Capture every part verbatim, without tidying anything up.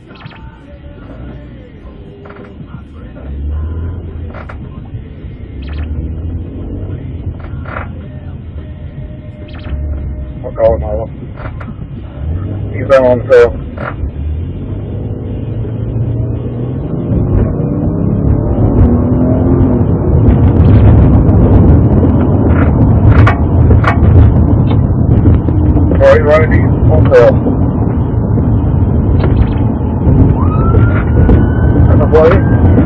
I'll call him over. He's been on the field. Oh, he's running these on the field. That's a play.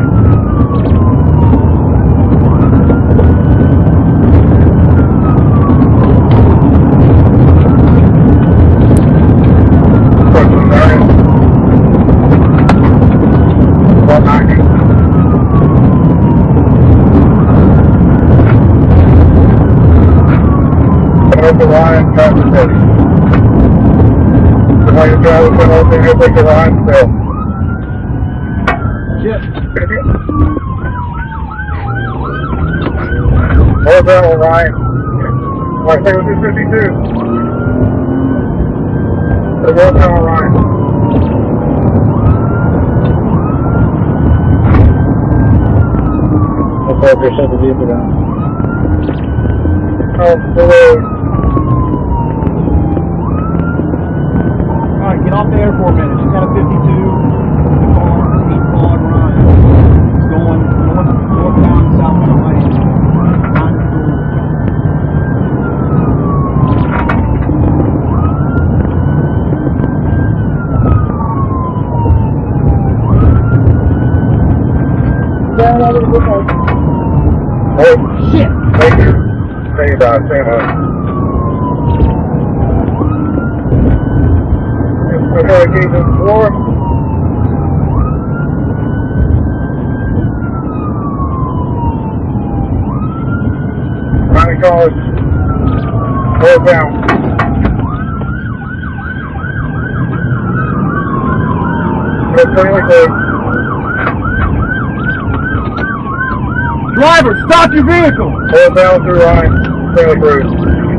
The line, traffic steady. The way you're driving, the whole thing, you'll take the line still. Shit. Hold down the line. Like say it was two fifty-two. So hold down the line. Looks like you're shut the vehicle down. Oh, the road. Alright, get off there for a minute. She's got a fifty-two. The car, keep on running. It's going north, northbound, southbound lane. Behind the door. Down over the book. Oh, Shit! thank you. Thank you, Doc. Thank you. Okay, keep the floor. County College. Hold down. Good, friendly code. Driver, stop your vehicle! Hold down through line. Friendly cruise.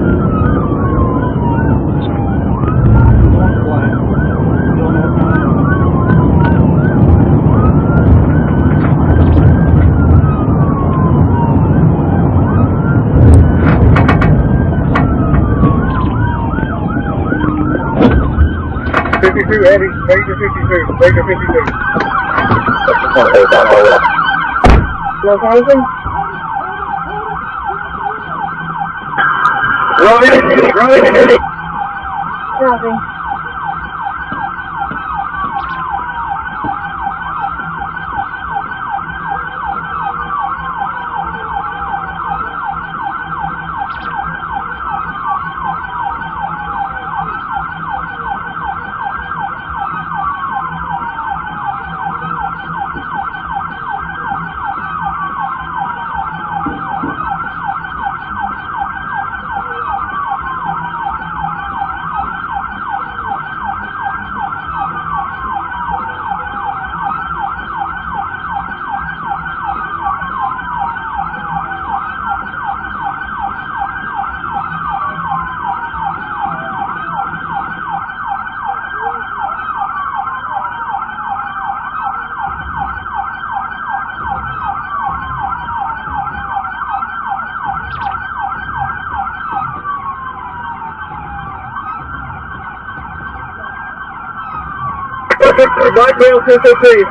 fifty-two, Eddie. Major fifty-two. Major fifty-two. Location? Run it, run it, Eddie. Copy. Light rail two fifteen.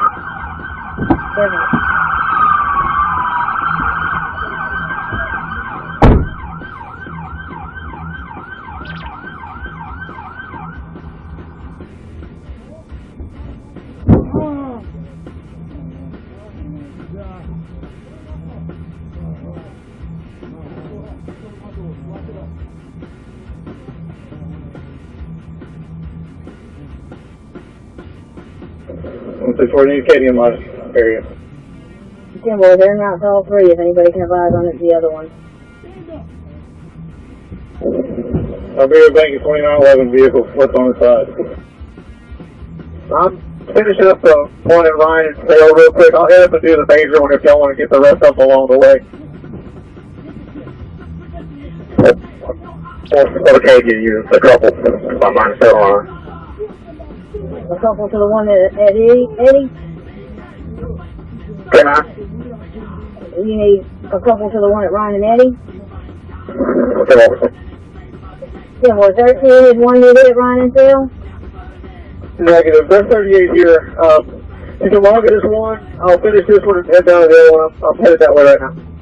For the Acadian line area. Okay, well, they're not all three. If anybody can advise on it, the other one. I'll be a bank of twenty-nine eleven vehicle flipped on the side. I'm finishing up the one in line and tail real quick. I'll head up and do the major one if y'all want to get the rest up along the way. Okay, you use a couple. My mind's still on. A couple to the one at, at Eddie. Eddie? Can I? You need a couple to the one at Ryan and Eddie? Come on. ten four thirteen is one you did at Ryan and Phil? Negative. They're thirty-eight here. Um, you can log it as one. I'll finish this one and head down to the other one. I'm, I'm headed that way right now.